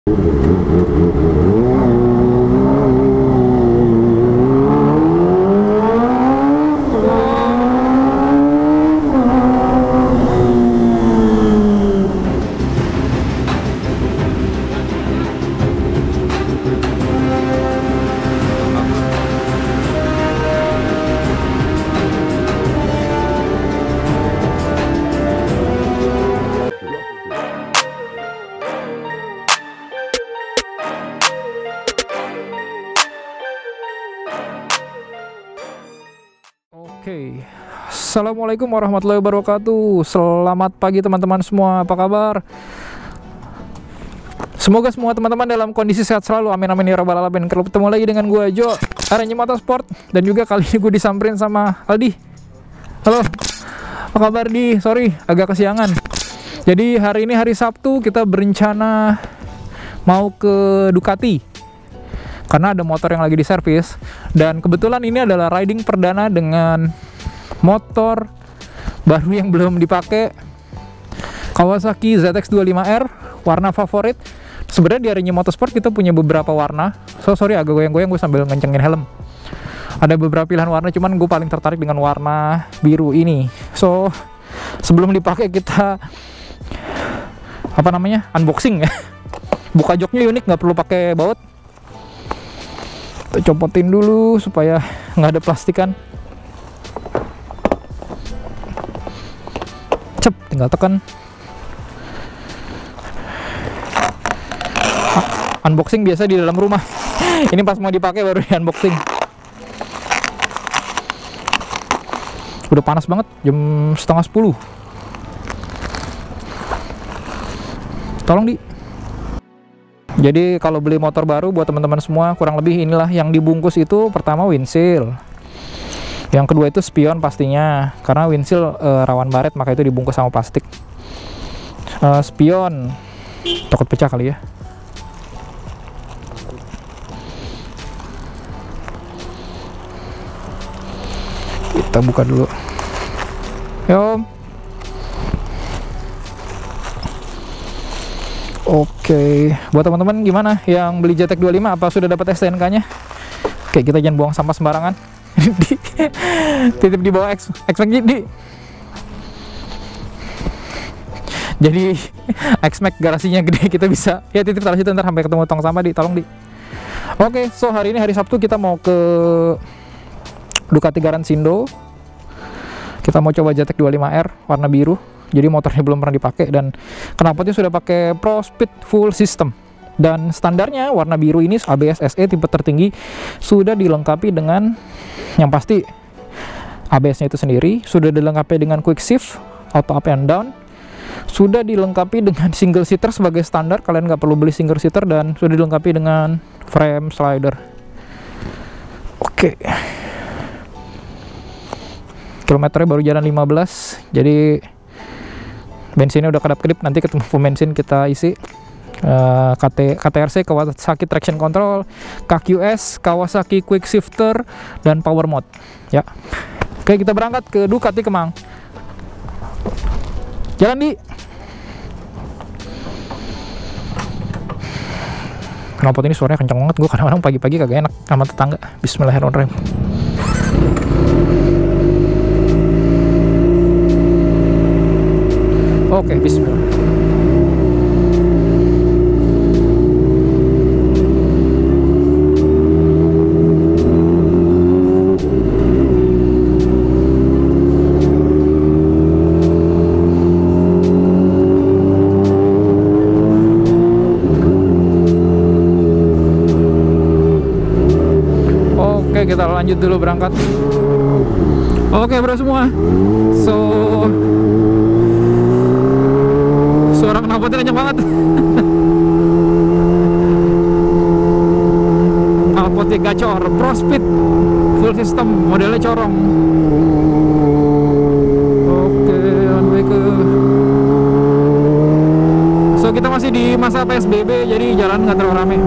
Oke, assalamualaikum warahmatullahi wabarakatuh. Selamat pagi teman-teman semua, apa kabar? Semoga semua teman-teman dalam kondisi sehat selalu, amin amin ya rabbal alamin. Ketemu lagi dengan gue Jo, RNY Motorsport, dan juga kali ini gue disamperin sama Aldi. Halo, apa kabar Di? Sorry, agak kesiangan. Jadi hari ini hari Sabtu, kita berencana mau ke Ducati karena ada motor yang lagi diservis, dan kebetulan ini adalah riding perdana dengan motor baru yang belum dipakai, Kawasaki ZX25R, warna favorit. Sebenarnya di RNY Motorsport kita punya beberapa warna, sorry agak goyang-goyang gue sambil ngencengin helm. Ada beberapa pilihan warna, cuman gue paling tertarik dengan warna biru ini. So sebelum dipakai kita unboxing ya. Buka joknya unik, nggak perlu pakai baut. Kita copotin dulu supaya nggak ada plastikan. Cep, tinggal tekan. Unboxing biasa di dalam rumah. Ini pas mau dipakai baru di unboxing. Udah panas banget, jam 9:30. Tolong Di. Jadi kalau beli motor baru buat teman-teman semua, kurang lebih inilah yang dibungkus itu. Pertama windshield, yang kedua itu spion pastinya, karena windshield rawan baret, maka itu dibungkus sama plastik. Spion takut pecah kali ya. Kita buka dulu. Yo. Oke, buat teman-teman gimana yang beli ZX25, apa sudah dapat STNK-nya? Oke, kita jangan buang sampah sembarangan. Titip di bawah X-Max di. Jadi X-Max garasinya gede, kita bisa ya titip taruh situ, ntar sampai ketemu tong sampah Di, tolong Di. Oke, so hari ini hari Sabtu kita mau ke Ducati Garansindo. Kita mau coba ZX25R warna biru. Jadi motornya belum pernah dipakai, dan knalpotnya sudah pakai Pro Speed Full System. Dan standarnya warna biru ini ABS SE tipe tertinggi, sudah dilengkapi dengan yang pasti ABS-nya itu sendiri, sudah dilengkapi dengan quick shift, auto up and down, sudah dilengkapi dengan single seater sebagai standar, kalian nggak perlu beli single seater, dan sudah dilengkapi dengan frame slider. Oke. Kilometernya baru jalan 15, jadi bensinnya udah kedap-kedip. Nanti ketemu pom bensin kita isi. KTRC, Kawasaki Traction Control, KQS, Kawasaki Quick Shifter, dan Power Mode ya. Oke, kita berangkat ke Ducati Kemang. Jalan Di. Knalpot ini suaranya kenceng banget, gue kadang-kadang pagi-pagi kagak enak sama tetangga. Bismillahirrahmanirrahim. Oke, bismillah. Oke, kita lanjut dulu berangkat. Oke, bro semua. So suara knalpotnya kenceng banget. Knalpotnya gacor, Pro Speed Full System, modelnya corong. Oke, on way ke. So kita masih di masa PSBB, jadi jalan nggak terlalu rame.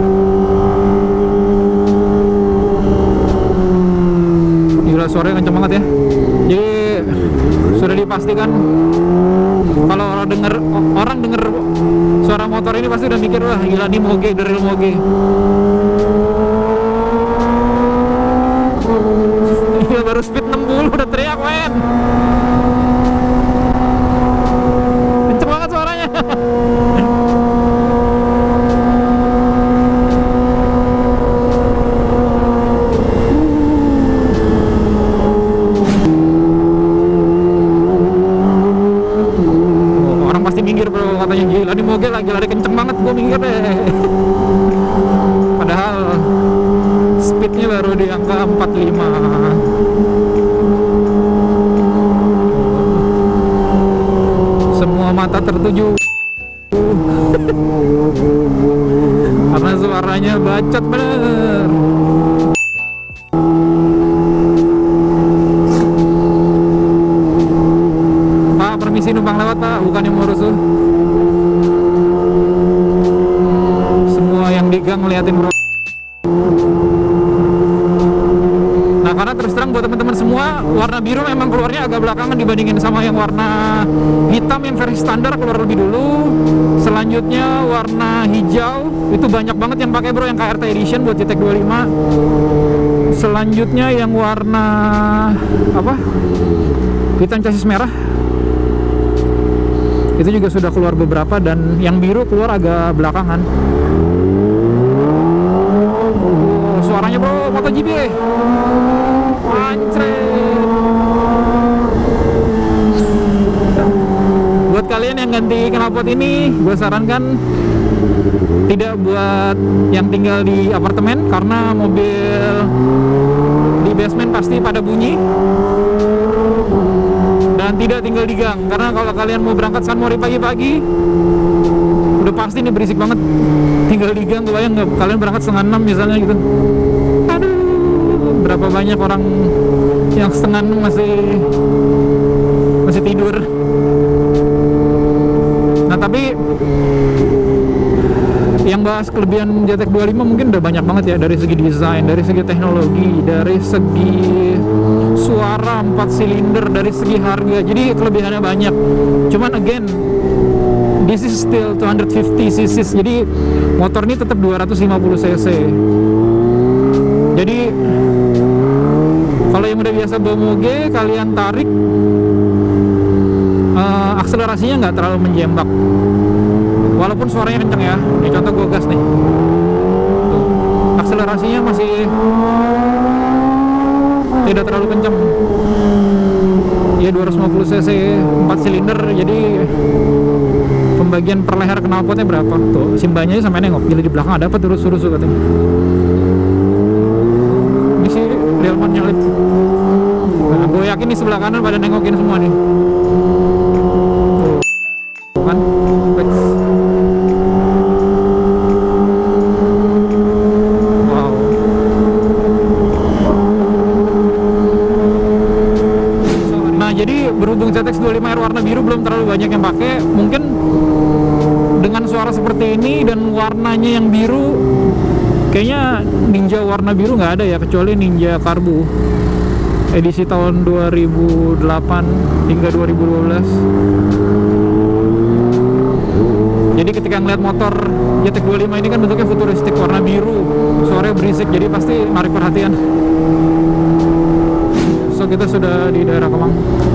Gila, suaranya kenceng banget ya. Jadi sudah dipastikan kalau orang denger suara motor ini pasti udah mikir, wah gila nih moge, the real moge. Iya baru speed 60 udah teriak men. Kenceng banget suaranya. Orang pasti minggir bro, katanya gila nih moge lagi lari kenceng banget, gue minggir deh. Padahal speednya baru di angka 45. Semua mata tertuju karena suaranya bacot bener. Pak, permisi numpang lewat pak, bukan yang mau rusuh. Semua yang di gang ngeliatin bro. Nah karena terus terang buat teman-teman semua, warna biru memang keluarnya agak belakangan dibandingin sama yang warna hitam yang versi standar keluar lebih dulu. Selanjutnya warna hijau itu banyak banget yang pakai bro, yang KRT Edition buat JTEC 25. Selanjutnya yang warna apa? Hitam chassis merah. Itu juga sudah keluar beberapa, dan yang biru keluar agak belakangan. Suaranya bro, MotoGP anjret. Buat kalian yang ganti knalpot ini, gue sarankan tidak buat yang tinggal di apartemen, karena mobil di basement pasti pada bunyi. Dan tidak tinggal di gang, karena kalau kalian mau berangkat San Mori pagi-pagi udah pasti nih berisik banget. Tinggal di gang, kebayang nggak kalian berangkat 5:30 misalnya gitu. Aduh, berapa banyak orang yang 5:30 masih tidur. Nah tapi yang bahas kelebihan JTEC 25 mungkin udah banyak banget ya, dari segi desain, dari segi teknologi, dari segi suara 4 silinder, dari segi harga. Jadi kelebihannya banyak. Cuman again, this is still 250 cc. Jadi motor ini tetap 250 cc. Jadi kalau yang udah biasa bawa moge, kalian tarik akselerasinya nggak terlalu menjembak, walaupun suaranya kenceng ya. Ini contoh gue gas nih. Tuh, akselerasinya masih tidak terlalu kenceng. Ya 250 cc 4 silinder, jadi pembagian per leher knalpotnya berapa? Tuh, simbanya sampai nengok, gila di belakang ada apa terus-terus katanya. Ini sih Realmon nyalip. Nah, gue yakin di sebelah kanan pada nengokin semua nih. Tuh, kan? Wow. Nah, jadi berhubung ZX 25R warna biru belum terlalu banyak yang pakai, mungkin dengan suara seperti ini dan warnanya yang biru, kayaknya Ninja warna biru nggak ada ya, kecuali Ninja Karbu edisi tahun 2008 hingga 2012. Jadi ketika ngeliat motor JTEC 25 ini kan bentuknya futuristik, warna biru, suaranya berisik, jadi pasti menarik perhatian. So kita sudah di daerah Kemang.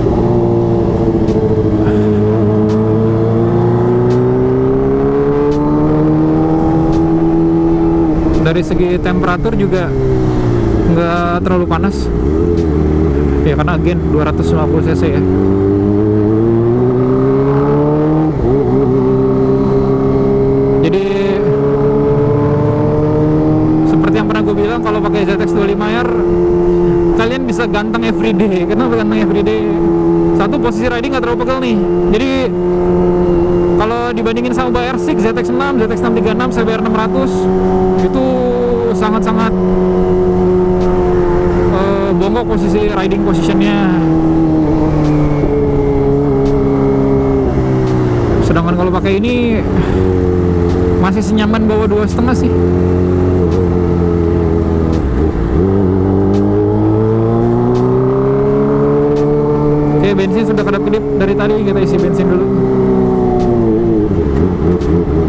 Dari segi temperatur juga nggak terlalu panas ya, karena again 250 cc ya. Jadi seperti yang pernah gue bilang, kalau pakai ZX 25R kalian bisa ganteng everyday. Kenapa ganteng everyday? Satu, posisi riding nggak terlalu pegel nih. Jadi kalau dibandingin sama BR6, ZX6, ZX636, CBR 600 itu sangat-sangat bongkok posisi riding positionnya. Sedangkan kalau pakai ini masih senyaman bawa 2,5 sih. Oke, bensin sudah kedap-kedip dari tadi, kita isi bensin dulu.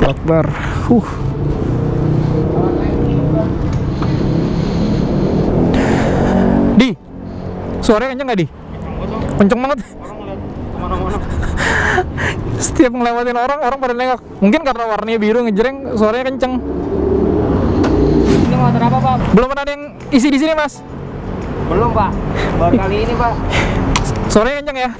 Akbar. Di, suaranya kenceng nggak, Di? Kenceng banget. Setiap ngelewatin orang pada nengok. Mungkin karena warnanya biru ngejreng, suaranya kenceng. Ini motor apa, Pak? Belum pernah ada yang isi di sini, Mas? Belum, Pak. Baru kali ini, Pak. Suaranya kenceng ya.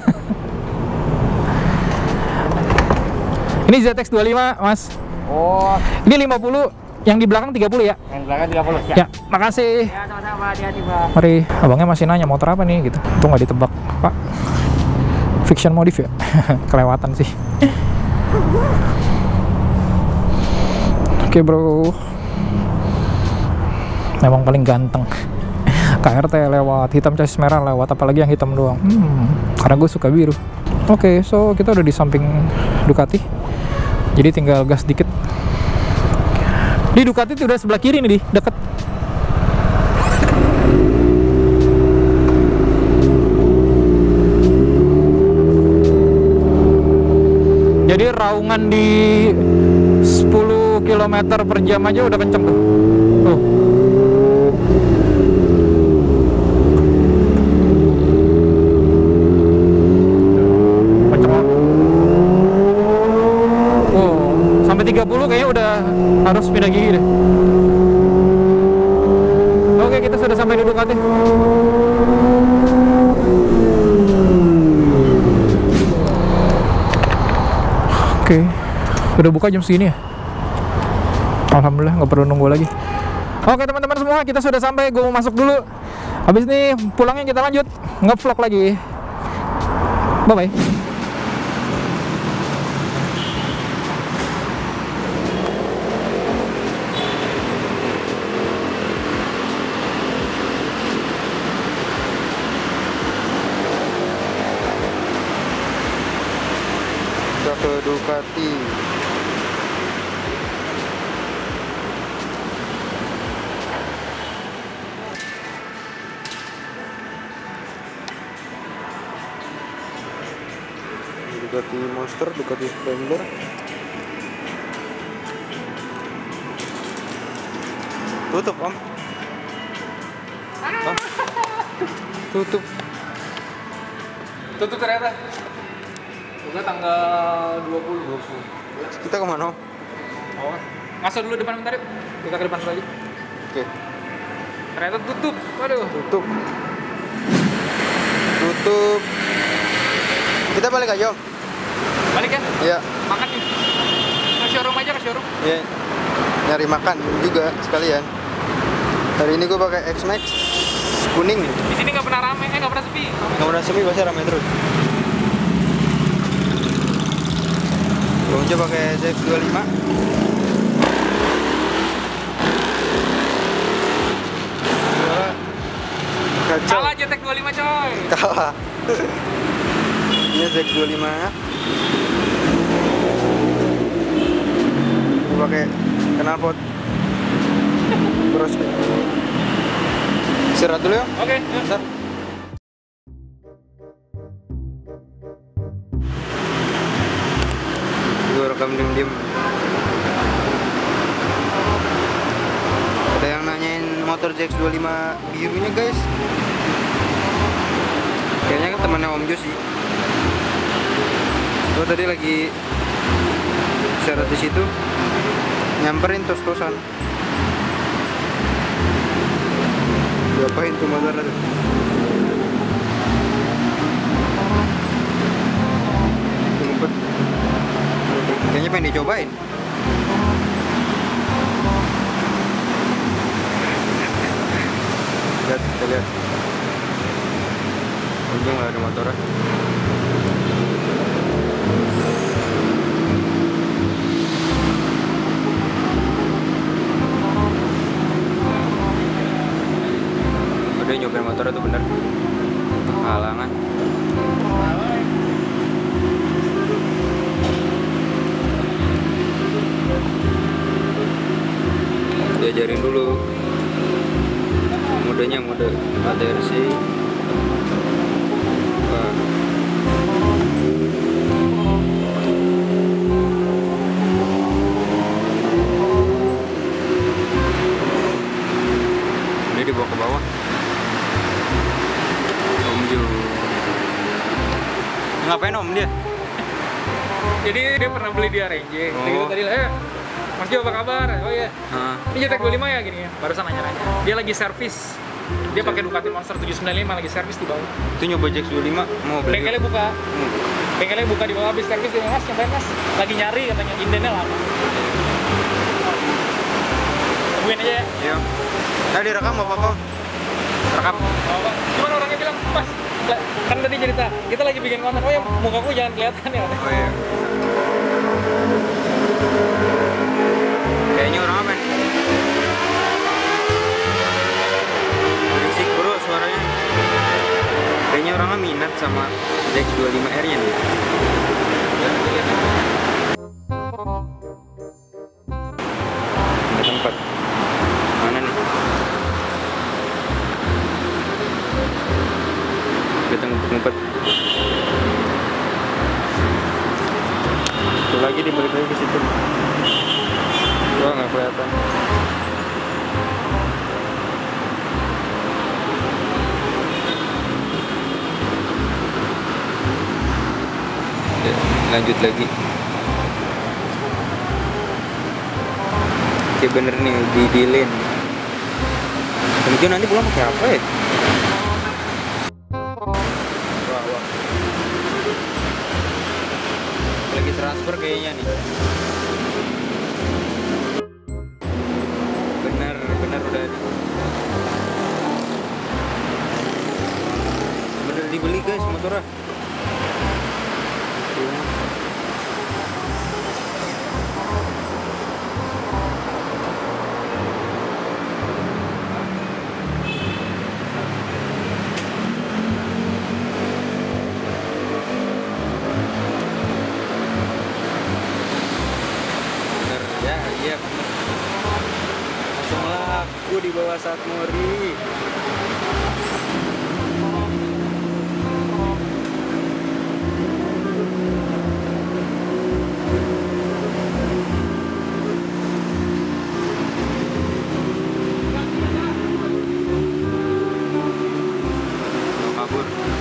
Ini ZX25, Mas. Oh, Ini 50, yang di belakang 30 ya? yang belakang 30. Ya, makasih. Ya, sama-sama. Hati-hati, Pak. Mari, abangnya masih nanya motor apa nih gitu. Itu nggak ditebak, Pak. Fiction modif ya? Kelewatan sih. Oke, bro. Memang paling ganteng. KRT lewat, hitam chassis merah lewat, apalagi yang hitam doang. Karena gue suka biru. Oke, so kita udah di samping Ducati. Jadi tinggal gas dikit. Di Ducati tuh udah sebelah kiri nih, di deket. Jadi raungan di 10 km per jam aja udah kenceng tuh. Tuh. Kenceng banget. Wow, sampai 30 kayaknya udah harus pindah gigi deh. Oke, kita sudah sampai di Ducati. Oke, udah buka jam segini ya? Alhamdulillah, nggak perlu nunggu lagi. Oke teman-teman semua, kita sudah sampai. Gue mau masuk dulu. Habis ini pulangnya kita lanjut nge-vlog lagi. Bye-bye. Ke Ducati. Ducati Monster, Ducati Splendor. Tutup, Om. Hah? Tutup. Tutup ternyata. Buka tanggal 20. Kita kemana, Om? Oh, masuk dulu depan bentar yuk. Kita ke depan dulu aja. Oke. Ternyata tutup. Waduh. Tutup. Tutup. Kita balik aja, Om. Balik ya? Iya. Makan nih. Ke showroom aja, ke showroom. Iya. Nyari makan juga sekalian. Hari ini gue pakai X-Max kuning. Di sini nggak pernah rame, nggak pernah sepi. Nggak pernah sepi, pasti ramai terus. Gue coba pakai ZX25. Suara kacau. Kalah JTX 25 coy. Kalah. Ini ZX25. Gue pakai knalpot terus. Istirahat dulu ya. Oke, Bentar. Gue rekam diem-diem. Ada yang nanyain motor ZX25 birunya, guys. Kayaknya kan temannya Om Jo sih. Gue tadi lagi istirahat di situ, nyamperin tos-tosan. Diapain tuh motor tuh? Ngumpet. Kayaknya pengen dicobain. Lihat, kita lihat. Untung nggak ada motornya. Udah nyobain motornya tuh bener. Halangan. Diajarin dulu modenya, mode ATRC. Ngapain om dia? Jadi dia pernah beli di RNJ. Gitu tadi Mas Jo apa kabar? Oh iya. Ini JTEK 25 ya gini ya. Barusan nanya-nanya. Dia lagi servis. Dia pakai Ducati Monster 795 lagi servis di bawah. Itu nyoba JX25 mau beli. Bengkelnya buka. Bengkelnya buka di bawah habis servis dia Mas, nyobain Mas. Lagi nyari katanya indennya lama. Tungguin aja ya. Iya. Nah, direkam apa apa? Rekam. Oh, gimana orangnya bilang, Mas? Kan tadi cerita, kita lagi bikin konten. Oh ya, mukaku jangan kelihatan ya. Oh iya. Kayaknya orang apa nih? Berisik bro suaranya. Kayaknya orangnya minat sama JX25R nya nih. Ada tempat. Mana nih? Kita ngumpet-ngumpet. Itu lagi dibalik lagi ke situ. Wah, nggak kelihatan. Ya, lanjut lagi. Oke bener nih, didilin. Mungkin nanti pulang pakai apa ya? Wah. Lagi transfer kayaknya nih. Bener udah ada. Bener dibeli guys motornya. Iya, langsung laku di bawah saat mori. Mau kabur.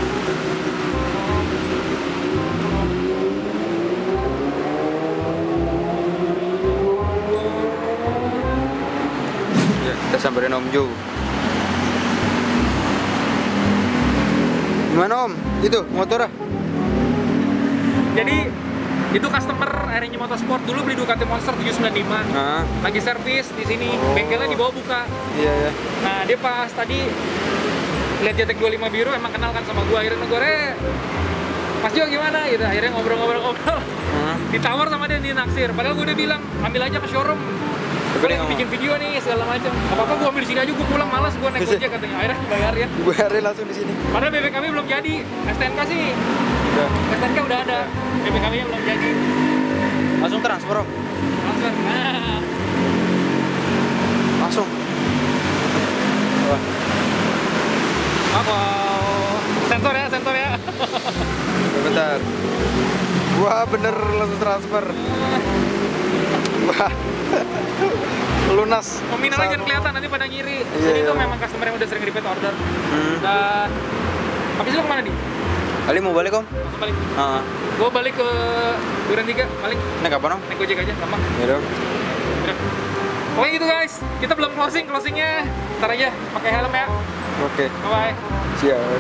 Kita samperin Om Jo. Gimana Om? Itu motornya? Jadi itu customer RNJ Motorsport dulu beli Ducati Monster 795. Lagi servis di sini, bengkelnya di bawah buka. Iya. Nah, dia pas tadi lihat JTEK 25 biru emang kenal kan sama gua. Akhirnya negornya Mas Jo gimana gitu. Akhirnya ngobrol-ngobrol. Ditawar sama dia naksir. Padahal gua udah bilang ambil aja ke showroom. Gue lagi bikin video nih segala macam. Apa-apa gue ambil di sini aja, gue pulang malas, gue naik ojek katanya. Akhirnya bayarin. Bayarin langsung di sini. Padahal BPKB belum jadi. STNK sih. Udah. STNK udah ada. BPKB-nya belum jadi. Langsung transfer Om. Transfer. Nah. Langsung. Wah. Apa? Sensor ya. Bentar. Wah, bener langsung transfer. Wah. Lunas. Nominalnya jangan kelihatan, nanti pada ngiri. Iya, Jadi itu iya. memang customer yang udah sering repeat order. Dan habis itu kemana nih? Ali mau balik Om? Langsung balik. Gue Balik ke Duren 3, balik. naik apa Om? Naik ojek aja, gampang. Ya dong. Udah. Pokoknya gitu guys, kita belum closingnya ntar aja, pakai helm ya. Oke. Bye-bye. Siap.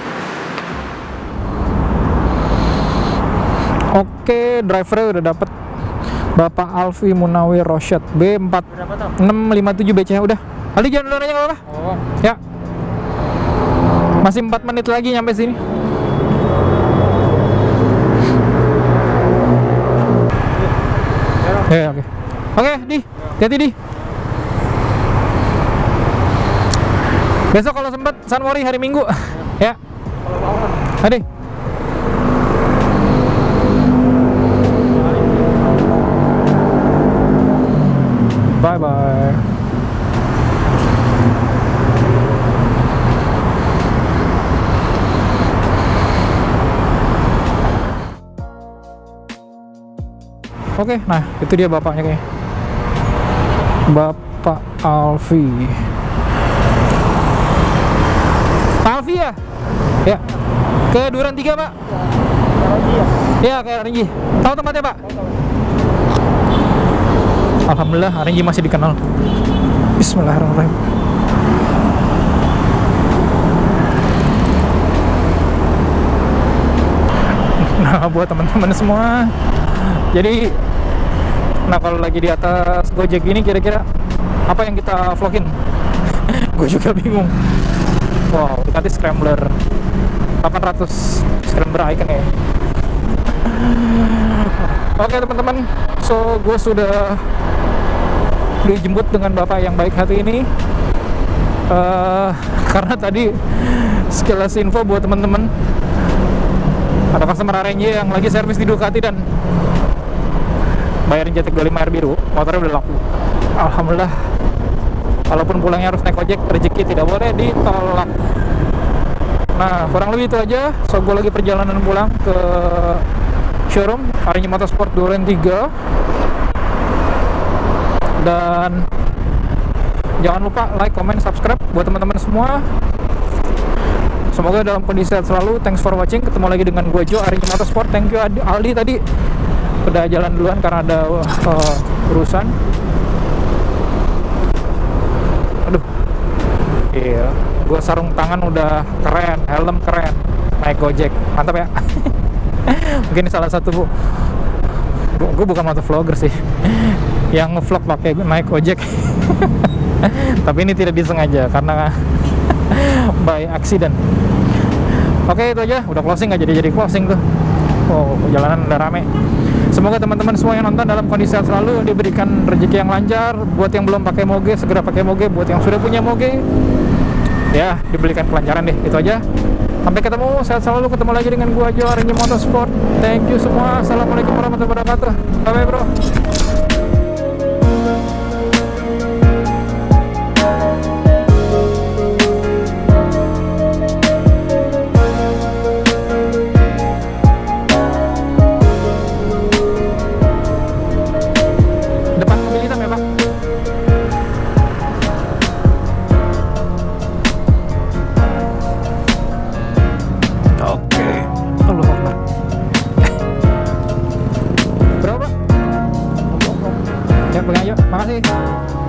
Oke, drivernya udah dapet. Bapak Alfi Munawir Rosyad B4657 BC udah. Aldi jangan dulu nanya apa-apa. Oh. Ya. Masih 4 menit lagi nyampe sini. Ya, oke. Oke, Di. Hati-hati, Di. Besok kalau sempat San Mori hari Minggu. Ya. Adi. Bye-bye. Oke, nah itu dia bapaknya kayaknya. Bapak Alfi. Pak Alfi ya? Ya. Ke Duren 3, Pak. Iya, kayak RNG. Tahu tempatnya, Pak? Alhamdulillah, RNG masih dikenal. Bismillahirrahmanirrahim. Nah, buat teman-teman semua, jadi, nah kalau lagi di atas Gojek ini kira-kira apa yang kita vlogin? Gue juga bingung. Wow, Ducati Scrambler 800 Scrambler Icon ya. Oke teman-teman, so gue sudah dijemput dengan bapak yang baik hati ini. Karena tadi sekilas info buat teman-teman, ada customer RNG yang lagi servis di Ducati dan bayarin JTEK 25 air biru, motornya udah laku. Alhamdulillah. Walaupun pulangnya harus naik ojek, rezeki tidak boleh ditolak. Nah, kurang lebih itu aja. So, gue lagi perjalanan pulang ke showroom RNG Motorsport Duren 3. Dan jangan lupa like, comment, subscribe buat teman-teman semua. Semoga dalam kondisi sehat selalu. Thanks for watching. Ketemu lagi dengan gue Jo, RNG Motorsport. Thank you Aldi tadi udah jalan duluan karena ada urusan. Aduh, iya, gue sarung tangan udah keren, helm keren, naik Gojek, mantap ya. Mungkin salah satu, gue bukan motovlogger sih, yang ngevlog pakai naik Gojek. Tapi ini tidak disengaja karena by accident. Oke, itu aja, udah closing, nggak jadi closing tuh. Oh, jalanan udah rame. Semoga teman-teman semua yang nonton dalam kondisi sehat selalu, diberikan rezeki yang lancar. Buat yang belum pakai moge, segera pakai moge. Buat yang sudah punya moge, ya diberikan kelancaran deh. Itu aja. Sampai ketemu, sehat selalu. Ketemu lagi dengan gua Jo, RNG Motorsport. Thank you semua. Assalamualaikum warahmatullahi wabarakatuh. Bye bye bro. Ya, pegang aja. Makasih.